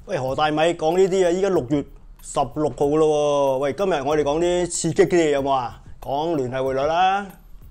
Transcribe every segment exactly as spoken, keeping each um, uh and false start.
喂，何大米講呢啲啊，依家六月十六號咯喎。喂，今日我哋講啲刺激啲嘢有冇啊？講聯繫匯率啦。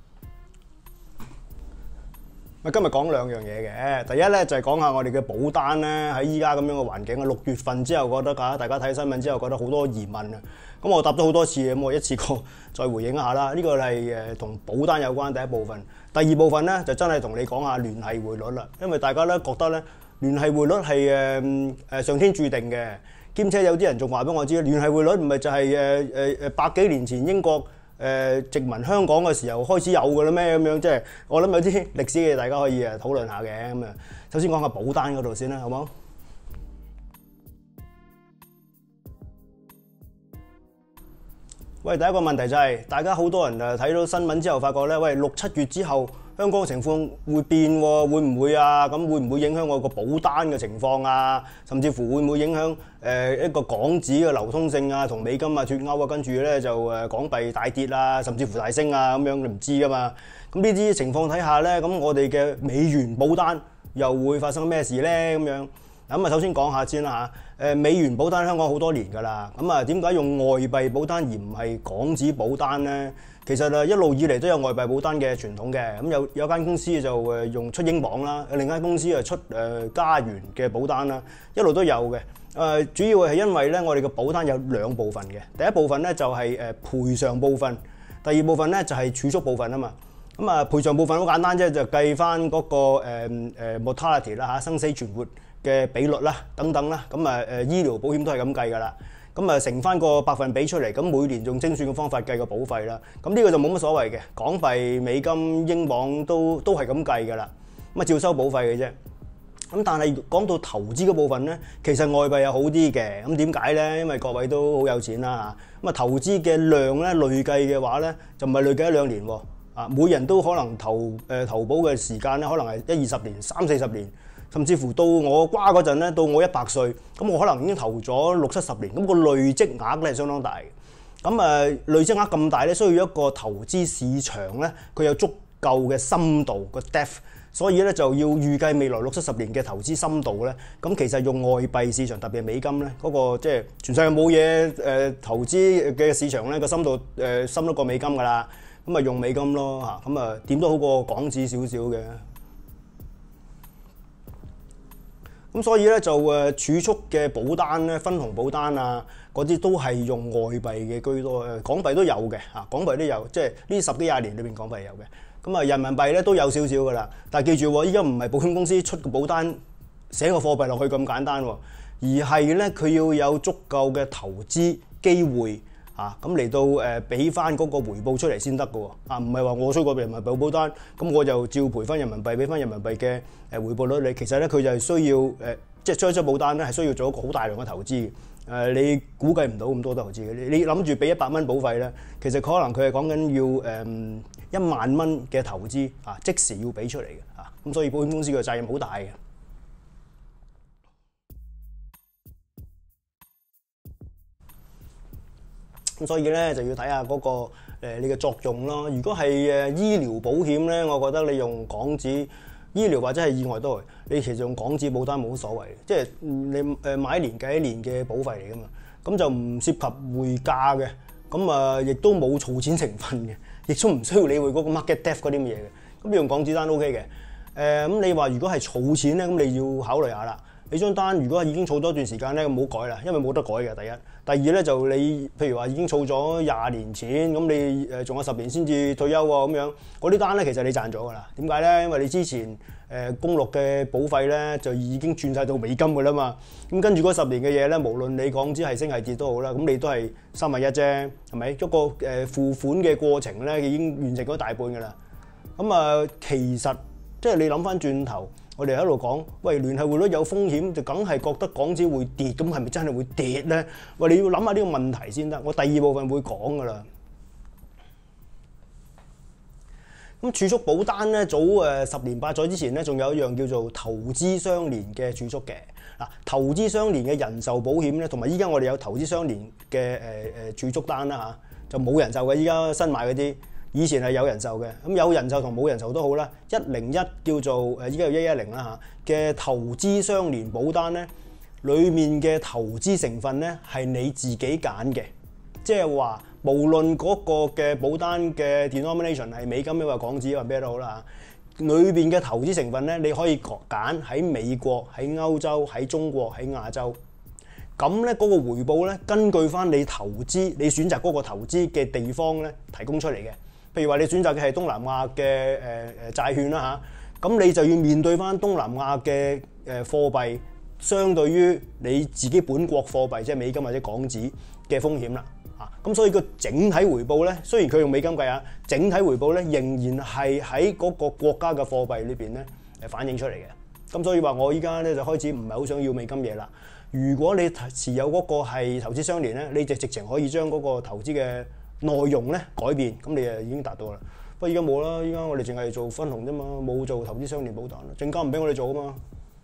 喂，今日講兩樣嘢嘅。第一咧就係講下我哋嘅保單咧，喺依家咁樣嘅環境啊，六月份之後覺得啊，大家睇新聞之後覺得好多疑問啊。咁我答咗好多次，咁我一次過再回應一下啦。呢個係誒同保單有關第一部分。第二部分咧就真係同你講下聯繫匯率啦，因為大家咧覺得咧。聯繫匯率係誒誒上天注定嘅，兼且有啲人仲話俾我知，聯繫匯率唔係就係誒誒誒百幾年前英國誒、呃、殖民香港嘅時候開始有嘅啦咩咁樣，即係我諗有啲歷史嘅大家可以誒討論下嘅咁啊。首先講下保單嗰度先啦，好冇？喂，第一個問題就係、是、大家好多人誒睇到新聞之後，發覺咧，喂六七月之後。香港嘅情況會變喎，會唔會啊？咁會唔會影響我個保單嘅情況啊？甚至乎會唔會影響誒一個港紙嘅流通性啊？同美金啊脫鈎啊，跟住咧就誒港幣大跌啊，甚至乎大升啊咁樣，你唔知噶嘛？咁呢啲情況睇下咧，咁我哋嘅美元保單又會發生咩事咧？咁樣咁啊，首先講下先啦嚇。誒美元保單香港好多年㗎啦，咁啊點解用外幣保單而唔係港紙保單咧？其實啊，一路以嚟都有外幣保單嘅傳統嘅，咁有有間公司就誒用出英鎊啦，另一間公司啊出誒加元嘅保單啦，一路都有嘅。誒主要係因為咧，我哋嘅保單有兩部分嘅，第一部分咧就係誒賠償部分，第二部分咧就係儲蓄部分啊嘛。咁啊賠償部分好簡單啫，就計翻嗰個誒誒 mortality 啦嚇，生死存活嘅比率啦等等啦，咁啊誒醫療保險都係咁計㗎啦。咁啊，乘翻個百分比出嚟，咁每年用精算嘅方法計個保費啦。咁呢個就冇乜所謂嘅，港幣、美金、英鎊都都係咁計㗎啦。咁啊，照收保費嘅啫。咁但係講到投資嗰部分咧，其實外幣又好啲嘅。咁點解咧？因為各位都好有錢啦嚇。咁啊，投資嘅量咧累計嘅話咧，就唔係累計一兩年喎。啊，每人都可能投誒投保嘅時間咧，可能係一二十年、三四十年。甚至乎到我瓜嗰陣咧，到我一百歲，咁我可能已經投咗六七十年，咁個累積額咧係相當大嘅。咁誒累積額咁大咧，需要一個投資市場咧，佢有足夠嘅深度個 depth， 所以咧就要預計未來六七十年嘅投資深度咧。咁其實用外幣市場，特別係美金咧，嗰個即係全世界冇嘢誒投資嘅市場咧，個深度誒深得過美金㗎啦。咁啊用美金咯嚇，咁啊點都好過港紙少少嘅。咁所以咧就誒儲蓄嘅保單咧，分紅保單啊，嗰啲都係用外幣嘅居多，誒港幣都有嘅嚇，港幣都有，即係呢十幾廿年裏邊港幣有嘅。咁啊人民幣咧都有少少噶啦，但係記住喎，依家唔係保險公司出個保單寫個貨幣落去咁簡單喎，而係咧佢要有足夠嘅投資機會。啊，咁嚟到誒俾翻嗰個回報出嚟先得嘅喎，啊唔係話我出個人民幣保單，咁我就照賠翻人民幣，俾翻人民幣嘅誒回報率你。其實咧佢就係需要誒，即係張張保單咧係需要做一個好大量嘅投資嘅。誒你估計唔到咁多投資嘅，你你諗住俾一百蚊保費咧，其實可能佢係講緊要誒一萬蚊嘅投資啊，即時要俾出嚟嘅啊，咁所以保險公司嘅責任好大嘅。咁所以咧就要睇下嗰個誒你嘅作用咯。如果係誒醫療保險咧，我覺得你用港紙醫療或者係意外都係，你其實用港紙保單冇所謂，即係你誒買一年計一年嘅保費嚟噶嘛，咁就唔涉及匯價嘅，咁啊亦都冇儲錢成分嘅，亦都唔需要理會嗰個 market depth 嗰啲咁嘢嘅，咁你用港紙單 O K 嘅。誒咁你話如果係儲錢咧，咁你要考慮下啦。你張單如果係已經儲咗一段時間咧，咁唔好改啦，因為冇得改嘅。第一，第二咧就你譬如話已經儲咗廿年錢，咁你誒仲有十年先至退休喎，咁樣嗰啲單咧其實你賺咗㗎啦。點解咧？因為你之前誒公錄嘅保費咧就已經轉晒到美金㗎啦嘛。咁跟住嗰十年嘅嘢咧，無論你港紙係升係跌都好啦，咁你都係三分一啫，係咪？一個誒付款嘅過程咧已經完成咗大半㗎啦。咁啊，其實即係你諗翻轉頭。我哋喺度講，喂，聯繫匯率有風險，就梗係覺得港紙會跌，咁係咪真係會跌咧？喂，你要諗下呢個問題先得。我第二部分會講噶啦。咁儲蓄保單咧，早誒十年八載之前咧，仲有一樣叫做投資相連嘅儲蓄嘅。嗱，投資相連嘅人壽保險咧，同埋依家我哋有投資相連嘅誒誒儲蓄單啦嚇，就冇人壽嘅。依家新買嗰啲。以前係有人壽嘅，咁有人壽同冇人壽都好啦。一零一叫做誒，依家有一一零啦嚇嘅投資相連保單咧， 裡面嘅投資成分咧係你自己揀嘅，即係話無論嗰個嘅保單嘅 denomination 係美金抑或港紙或咩都好啦嚇，裏邊嘅投資成分咧你可以揀喺美國、喺歐洲、喺中國、喺亞洲。咁咧嗰個回報咧，根據翻你投資、你選擇嗰個投資嘅地方咧提供出嚟嘅。譬如話你選擇嘅係東南亞嘅誒誒債券啦嚇，咁你就要面對翻東南亞嘅誒貨幣，相對於你自己本國貨幣，即係美金或者港紙嘅風險啦嚇。咁所以個整體回報咧，雖然佢用美金計啊，整體回報咧仍然係喺嗰個國家嘅貨幣裏邊咧誒反映出嚟嘅。咁所以話我依家咧就開始唔係好想要美金嘢啦。如果你持有嗰個係投資相連咧，你就直情可以將嗰個投資嘅內容咧改變，咁你就已經達到啦。不過依家冇啦，依家我哋淨係做分紅啫嘛，冇做投資相連保單啦，證監唔俾我哋做啊嘛。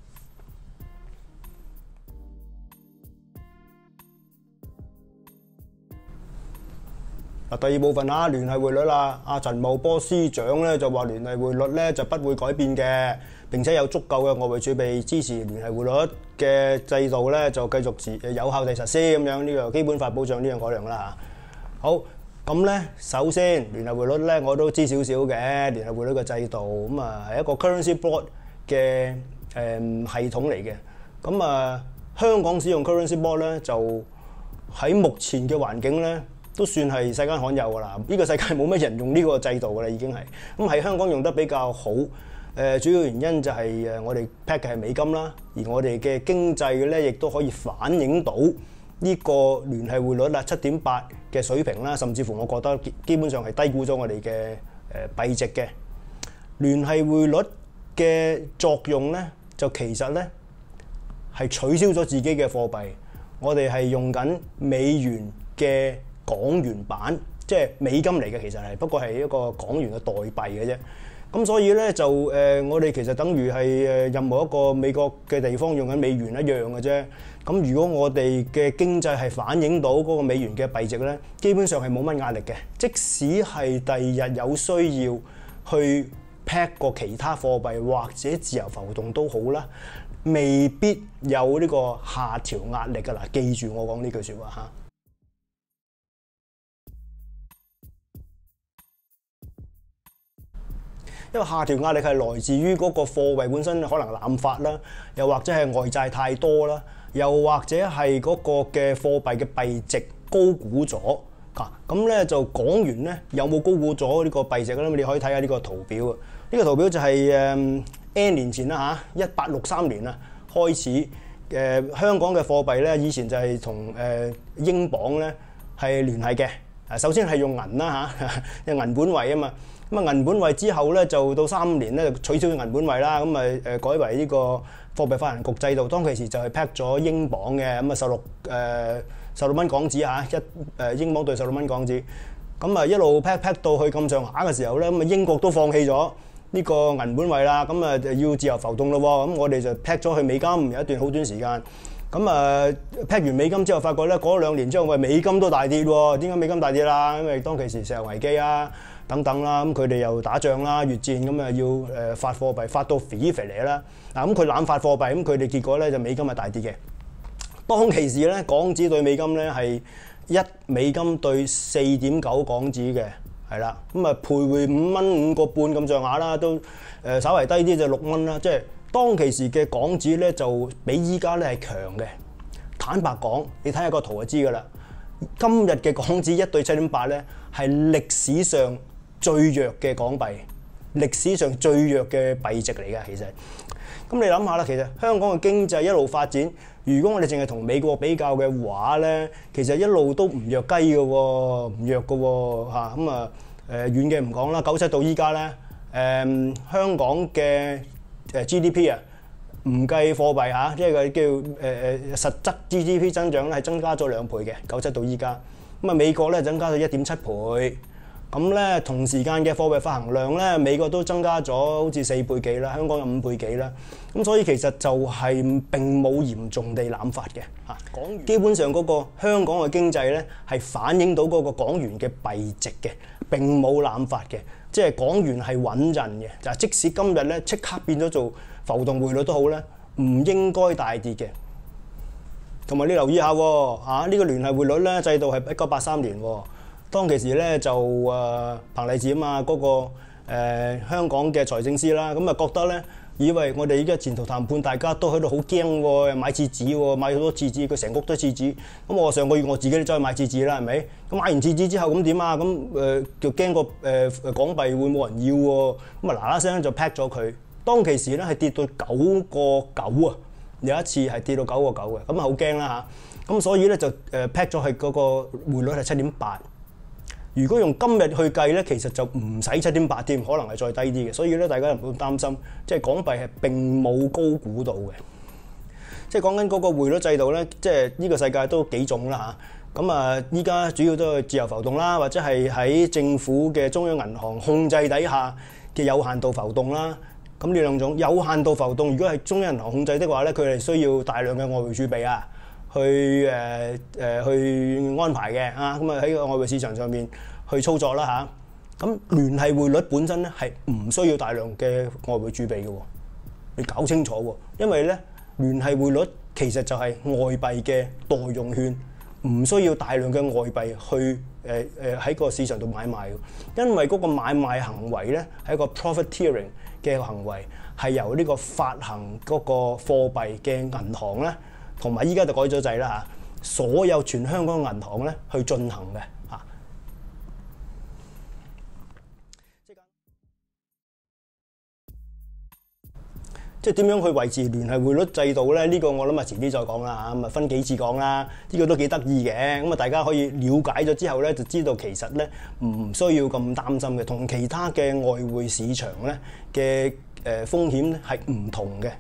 嗱，第二部分啊，聯繫匯率啦，阿陳茂波司長咧就話聯繫匯率咧就不會改變嘅，並且有足夠嘅外匯儲備支持聯繫匯率嘅制度咧就繼續持有效地實施咁樣，呢個基本法保障呢樣嗰樣啦嚇。好，咁咧首先聯繫匯率咧我都知少少嘅，聯繫匯率嘅制度咁啊係一個 currency board 嘅誒系統嚟嘅。咁啊香港使用 currency board 咧就喺目前嘅環境咧，都算係世間罕有㗎啦！呢、這個世界冇乜人用呢個制度㗎啦，已經係咁喺香港用得比較好。誒、呃，主要原因就係誒我哋 peg 嘅係美金啦，而我哋嘅經濟咧亦都可以反映到呢個聯繫匯率啦，七點八嘅水平啦，甚至乎我覺得基本上係低估咗我哋嘅誒幣值嘅聯繫匯率嘅作用咧，就其實咧係取消咗自己嘅貨幣，我哋係用緊美元嘅港元版，即係美金嚟嘅，其實係不過係一個港元嘅代幣嘅啫。咁所以咧就誒、呃，我哋其實等於係誒任何一個美國嘅地方用緊美元一樣嘅啫。咁如果我哋嘅經濟係反映到嗰個美元嘅幣值咧，基本上係冇乜壓力嘅。即使係第二日有需要去 peg 個其他貨幣或者自由浮動都好啦，未必有呢個下調壓力㗎啦。記住我講呢句説話嚇。因為下調壓力係來自於嗰個貨幣本身可能濫發啦，又或者係外債太多啦，又或者係嗰個嘅貨幣嘅幣值高估咗嚇。咁咧就港元咧有冇高估咗呢個幣值咧？你可以睇下呢個圖表啊。呢個圖表就係誒 N 年前啦嚇，一八六三年啊開始誒、呃、香港嘅貨幣咧，以前就係同誒英鎊咧係聯繫嘅。啊，首先係用銀啦嚇，用銀本位啊嘛。咁啊銀本位之後咧，就到三五年咧就取消咗銀本位啦，咁啊誒改為呢個貨幣發行局制度。當其時就係 peg 咗英鎊嘅，咁啊十六誒十六蚊港紙嚇，一誒英鎊對十六蚊港紙。咁啊一路 peg peg 到去咁上下嘅時候咧，咁啊英國都放棄咗呢個銀本位啦，咁啊要自由浮動咯喎。咁我哋就 peg 咗去美金，有一段好短時間。咁啊 peg 完美金之後，發覺咧過咗兩年之後，喂美金都大跌喎。點解美金大跌啦？因為當其時石油危機啊。等等啦，咁佢哋又打仗啦，越戰咁啊要誒發貨幣，發到肥肥嚟啦。嗱咁佢濫發貨幣，咁佢哋結果咧就美金係大跌嘅。當其時咧，港紙對美金咧係一美金對四點九港紙嘅，係啦。咁啊徘徊五蚊五個半咁上下啦，都誒稍為低啲就六蚊啦。即係當其時嘅港紙咧就比依家咧係強嘅。坦白講，你睇下個圖就知㗎啦。今日嘅港紙一對七點八咧係歷史上最弱嘅港幣，歷史上最弱嘅幣值嚟㗎，其實。咁你諗下啦，其實香港嘅經濟一路發展，如果我哋淨係同美國比較嘅話咧，其實一路都唔弱雞嘅喎，唔弱嘅喎嚇。咁啊誒遠嘅唔講啦，九七到依家咧誒香港嘅誒 G D P 啊，唔計貨幣嚇，即係佢叫誒誒實質 G D P 增長咧係增加咗兩倍嘅，九七到依家。咁啊美國咧增加咗一點七倍。咁咧同時間嘅貨幣發行量咧，美國都增加咗好似四倍幾啦，香港有五倍幾啦。咁所以其實就係並冇嚴重地濫發嘅嚇。港元基本上嗰個香港嘅經濟咧係反映到嗰個港元嘅幣值嘅，並冇濫發嘅，即係港元係穩陣嘅。就即使今日咧即刻變咗做浮動匯率都好咧，唔應該大跌嘅。 同埋你留意下喎，嚇呢個聯繫匯率咧制度係一九八三年喎，當其時咧就誒彭勵治啊嘛，嗰個誒香港嘅財政司啦，咁啊覺得咧，以為我哋依家前途談判大家都喺度好驚喎，買廁紙喎，買好多廁紙，佢成屋都廁紙。咁我上個月我自己都走去買廁紙啦，係咪？咁買完廁紙之後咁點啊？咁誒就驚個誒港幣會冇人要喎，咁啊嗱嗱聲就 pack 咗佢。當其時咧係跌到九個九啊，有一次係跌到九個九嘅，咁啊好驚啦嚇。咁所以咧就誒 pack 咗係嗰個匯率係七點八。如果用今日去計咧，其實就唔使七點八添，可能係再低啲嘅。所以咧，大家唔好擔心，即係港幣係並冇高估到嘅。即係講緊嗰個匯率制度咧，即係呢個世界都幾種啦嚇。咁啊，依家主要都係自由浮動啦，或者係喺政府嘅中央銀行控制底下嘅有限度浮動啦。咁呢兩種有限度浮動，如果係中央銀行控制的話咧，佢係需要大量嘅外匯儲備啊。去誒誒、呃、去安排嘅啊，咁啊喺個外匯市場上面去操作啦嚇。咁、啊、聯繫匯率本身咧係唔需要大量嘅外匯儲備嘅喎，你搞清楚喎。因為咧聯繫匯率其實就係外幣嘅代用券，唔需要大量嘅外幣去誒誒喺個市場度買賣嘅。因為嗰個買賣行為咧係一個 profiteering 嘅行為，係由呢個發行嗰個貨幣嘅銀行咧。同埋依家就改咗制啦嚇，所有全香港銀行咧去進行嘅嚇。即係點樣去維持聯繫匯率制度咧？呢個我諗啊遲啲再講啦嚇，咁啊分幾次講啦。呢個都幾得意嘅，咁啊大家可以了解咗之後咧，就知道其實咧唔需要咁擔心嘅，同其他嘅外匯市場咧嘅誒風險咧係唔同嘅。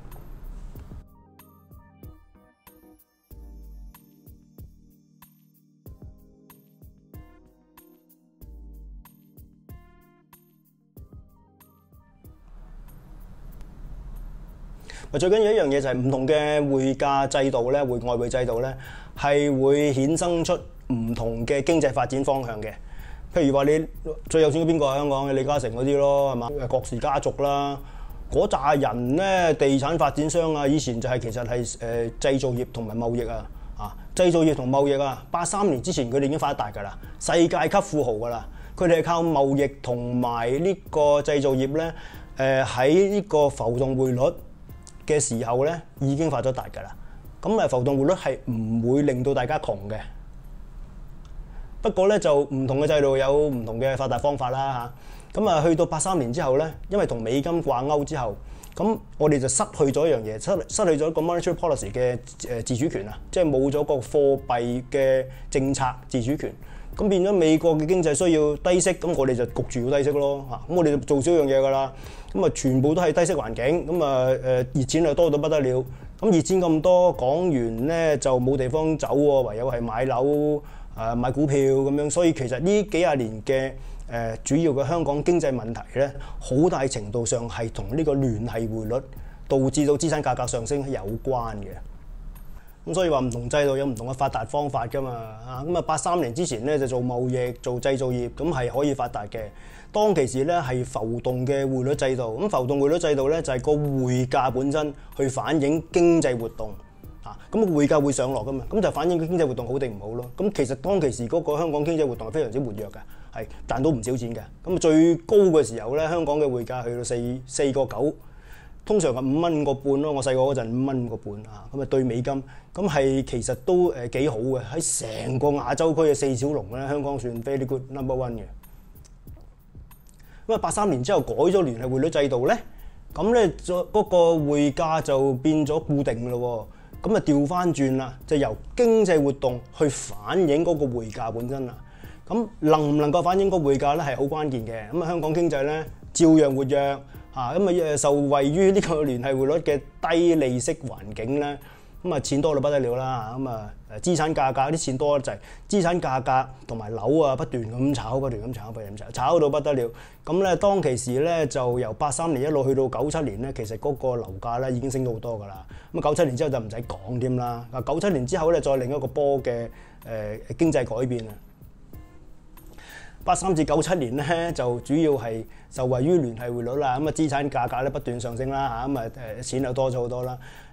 最緊要一樣嘢就係唔同嘅匯價制度咧，匯外匯制度咧係會衍生出唔同嘅經濟發展方向嘅。譬如話你最有錢嘅邊個係香港嘅李嘉誠嗰啲咯，係嘛？郭氏家族啦，嗰扎人咧，地產發展商啊，以前就係其實係誒製造業同埋貿易啊，啊製造業同貿易啊，八三年之前佢哋已經發達㗎啦，世界級富豪㗎啦，佢哋係靠貿易同埋呢個製造業咧，誒喺呢個浮動匯率嘅時候咧已經發咗達㗎啦，咁誒浮動匯率係唔會令到大家窮嘅。不過咧就唔同嘅制度有唔同嘅發達方法啦嚇。咁啊去到八三年之後咧，因為同美金掛鈎之後，咁我哋就失去咗一樣嘢，失失去咗一個 monetary policy 嘅誒自主權啊，即係冇咗個貨幣嘅政策自主權。咁變咗美國嘅經濟需要低息，咁我哋就焗住要低息咯嚇。咁我哋就做少樣嘢㗎啦。咁啊全部都係低息環境，咁啊誒熱錢又多到不得了。咁熱錢咁多，港元咧就冇地方走喎，唯有係買樓誒、呃、買股票咁樣。所以其實呢幾廿年嘅誒、呃、主要嘅香港經濟問題咧，好大程度上係同呢個聯繫匯率導致到資產價格上升有關嘅。咁所以話唔同制度有唔同嘅發達方法㗎嘛，啊咁啊八三年之前咧就做貿易做製造業，咁係可以發達嘅。當其時咧係浮動嘅匯率制度，咁浮動匯率制度咧就係個匯價本身去反映經濟活動，啊咁匯價會上落㗎嘛，咁就反映個經濟活動好定唔好咯。咁其實當其時嗰個香港經濟活動係非常之活躍嘅，係賺到唔少錢嘅。咁最高嘅時候咧，香港嘅匯價去到四四個九。通常係五蚊五個半咯，我細個嗰陣五蚊五個半啊，咁啊對美金，咁係其實都誒幾好嘅，喺成個亞洲區嘅四小龍咧，香港算 very good number one 嘅。咁啊八三年之後改咗聯繫匯率制度咧，咁咧嗰個匯價就變咗固定咯喎，咁啊調翻轉啦，就由經濟活動去反映嗰個匯價本身啦。咁能唔能夠反映個匯價咧係好關鍵嘅。咁啊香港經濟咧照樣活躍。嚇咁啊誒受惠於呢個聯繫匯率嘅低利息環境咧，咁啊錢多到不得了啦，咁啊誒資產價格啲錢多得滯，資產價格同埋樓啊不斷咁炒，不斷咁炒，不斷咁炒，炒到不得了。咁咧當其時咧就由八三年一路去到九七年咧，其實嗰個樓價咧已經升到好多㗎啦。咁啊九七年之後就唔使講添啦。啊九七年之後咧再另一個波嘅誒經濟改變啊。八三至九七年咧就主要係受惠於聯繫匯率啦，咁啊資產價格咧不斷上升啦嚇，咁啊誒錢又多咗好多啦。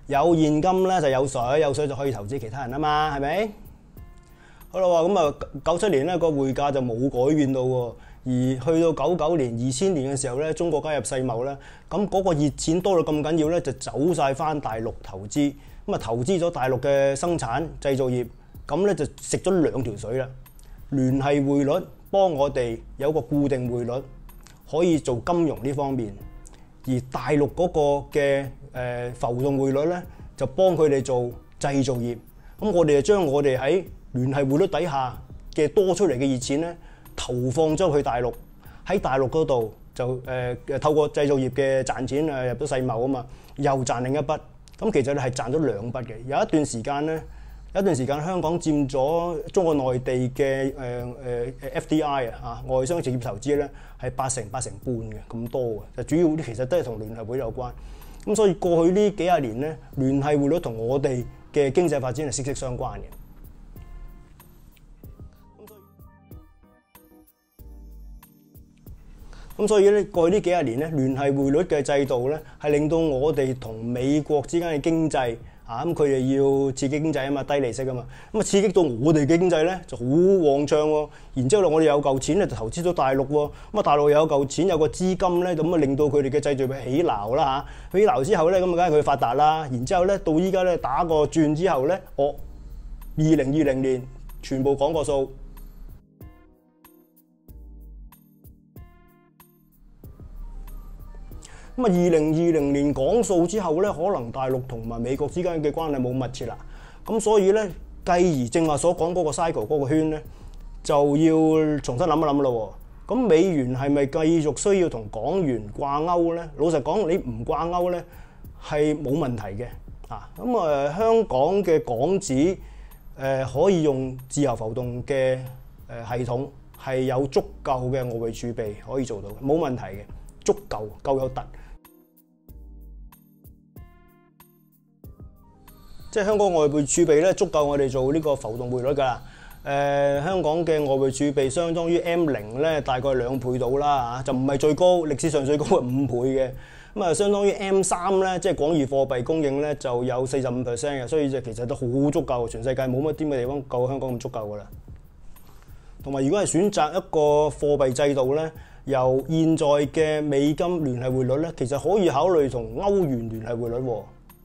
有現金咧就有水，有水就可以投資其他人啊嘛，係咪？好啦喎，咁啊九七年咧個匯價就冇改變到喎，而去到九九年、二千年嘅時候咧，中國加入世貿咧，咁嗰個熱錢多到咁緊要咧，就走晒翻大陸投資，咁啊投資咗大陸嘅生產製造業，咁咧就食咗兩條水啦。聯繫匯率幫我哋有個固定匯率，可以做金融呢方面，而大陸嗰個嘅誒浮動匯率咧，就幫佢哋做製造業。咁我哋就將我哋喺聯繫匯率底下嘅多出嚟嘅熱錢咧，投放咗去大陸，喺大陸嗰度就誒誒、呃、透過製造業嘅賺錢誒入咗世貿啊嘛，又賺另一筆。咁其實咧係賺咗兩筆嘅。有一段時間咧，有一段時間香港佔咗中國內地嘅誒誒 F D I 啊，外商直接投資咧係八成八成半嘅咁多嘅，就主要其實都係同聯繫匯率有關。咁所以過去呢幾廿年咧，聯繫匯率同我哋嘅經濟發展係息息相關嘅。咁所以咧，過去呢幾廿年咧，聯繫匯率嘅制度咧，係令到我哋同美國之間嘅經濟啊，咁佢哋要刺激經濟啊嘛，低利息啊嘛，咁啊刺激到我哋嘅經濟咧就好旺暢喎。然之後咧，我哋有嚿錢咧就投資咗大陸喎，咁啊大陸又有嚿錢有個資金咧，咁啊令到佢哋嘅製造業起鬧啦嚇，起鬧之後咧，咁啊梗係佢發達啦。然之後咧，到依家咧打個轉之後咧，我二零二零年全部講個數。咁啊，二零二零年講數之後咧，可能大陸同埋美國之間嘅關係冇密切啦。咁所以咧，繼而正話所講嗰個 cycle 嗰個圈咧，就要重新諗一諗咯喎。咁美元係咪繼續需要同港元掛鈎咧？老實講，你唔掛鈎咧係冇問題嘅啊。咁啊，香港嘅港紙誒可以用自由浮動嘅誒系統，係有足夠嘅外匯儲備可以做到嘅，冇問題嘅，足夠夠有突。即係香港外匯儲備咧，足夠我哋做呢個浮動匯率㗎啦。誒、呃，香港嘅外匯儲備相當於 M 零咧，大概兩倍到啦嚇，就唔係最高，歷史上最高係五倍嘅。咁啊，相當於 M 三咧，即係廣義貨幣供應咧，就有四十五 percent 嘅，所以就其實都好足夠，全世界冇乜啲嘅地方夠香港咁足夠㗎啦。同埋，如果係選擇一個貨幣制度咧，由現在嘅美金聯繫匯率咧，其實可以考慮同歐元聯繫匯率喎。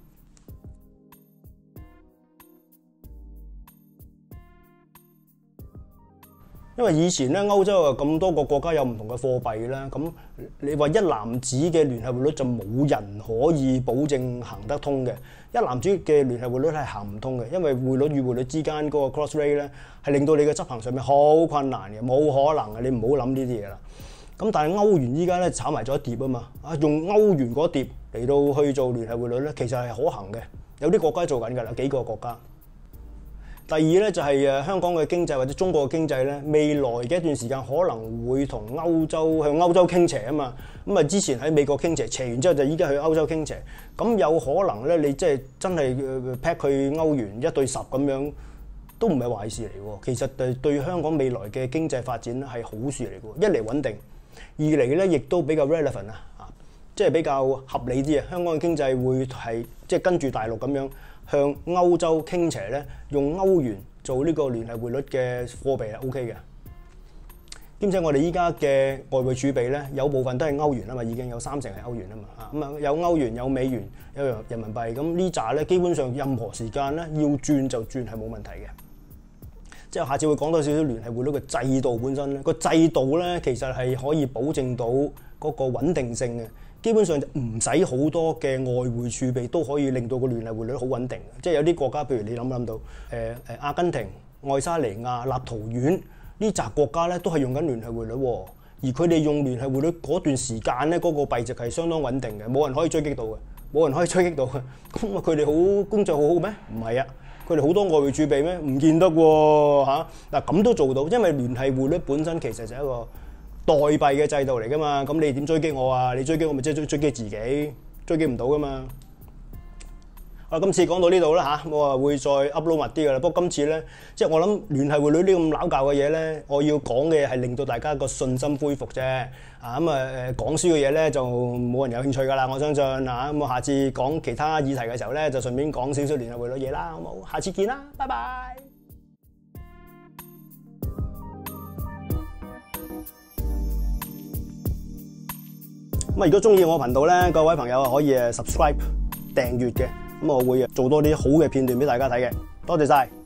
因為以前咧歐洲啊咁多個國家有唔同嘅貨幣啦，咁你話一籃子嘅聯繫匯率就冇人可以保證行得通嘅，一籃子嘅聯繫匯率係行唔通嘅，因為匯率與匯率之間嗰個 cross rate 咧係令到你嘅執行上面好困難嘅，冇可能嘅，你唔好諗呢啲嘢啦。咁但係歐元依家咧炒埋咗一碟啊嘛，啊用歐元嗰碟嚟到去做聯繫匯率咧，其實係可行嘅，有啲國家做緊㗎啦，幾個國家。第二咧就係誒香港嘅經濟或者中國嘅經濟咧，未來嘅一段時間可能會同歐洲向歐洲傾斜啊嘛。咁啊之前喺美國傾斜，斜完之後就依家去歐洲傾斜。咁有可能咧，你即係真係 peg 去歐元一對十咁樣，都唔係壞事嚟喎。其實對對香港未來嘅經濟發展係好事嚟嘅。一嚟穩定，二嚟咧亦都比較 relevant 啊，啊即係比較合理啲啊。香港嘅經濟會係即係跟住大陸咁樣，向歐洲傾斜咧，用歐元做呢個聯繫匯率嘅貨幣係 O K 嘅。兼且我哋依家嘅外匯儲備咧，有部分都係歐元啊嘛，已經有三成係歐元啊嘛。啊咁啊，有歐元、有美元、有人民幣，咁呢扎咧基本上任何時間咧要轉就轉係冇問題嘅。即係下次會講多少少聯繫匯率嘅制度本身咧，個制度咧其實係可以保證到嗰個穩定性嘅。基本上就唔使好多嘅外匯儲備都可以令到個聯繫匯率好穩定。即係有啲國家，譬如你諗唔諗到誒誒、呃、阿根廷、愛沙尼亞、立陶宛呢紮國家咧，都係用緊聯繫匯率喎。而佢哋用聯繫匯率嗰段時間咧，嗰、嗰個幣值係相當穩定嘅，冇人可以追擊到嘅，冇人可以追擊到嘅。咁啊，佢哋好經濟好好咩？唔係啊，佢哋好多外匯儲備咩？唔見得喎嚇。嗱咁都做到，因為聯繫匯率本身其實就係一個代幣嘅制度嚟噶嘛，咁你點追擊我啊？你追擊我咪即係追追擊自己，追擊唔到噶嘛。 啊，今次講到呢度啦嚇，我啊會再 upload 密啲噶啦。不過今次咧，即係我諗聯繫匯率呢咁撈教嘅嘢咧，我要講嘅係令到大家個信心恢復啫。啊咁啊誒講書嘅嘢咧就冇人有興趣噶啦，我相信嚇。咁我下次講其他議題嘅時候咧，就順便講少少聯繫匯率嘢啦，好冇？下次見啦，拜拜。咁啊，如果中意我頻道咧，各位朋友可以誒 subscribe 訂閱嘅。咁我會做多啲好嘅片段俾大家睇嘅，多謝晒。